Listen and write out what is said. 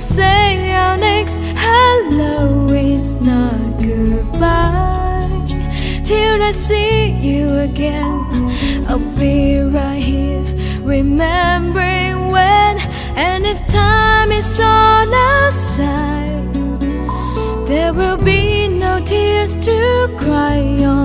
say our next hello is not goodbye. Till I see you again, I'll be right here, remembering when. And if time is on our side, there will be no tears to cry on.